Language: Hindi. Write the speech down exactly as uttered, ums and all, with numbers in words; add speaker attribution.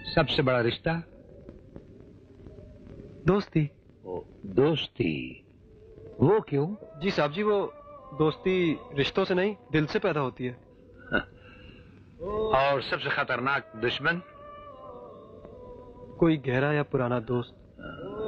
Speaker 1: सबसे बड़ा रिश्ता?
Speaker 2: दोस्ती।
Speaker 1: ओ, दोस्ती। वो क्यों?
Speaker 2: जी साहब जी, वो दोस्ती रिश्तों से नहीं, दिल से पैदा होती है।
Speaker 1: और सबसे खतरनाक दुश्मन?
Speaker 2: कोई गहरा या पुराना दोस्त।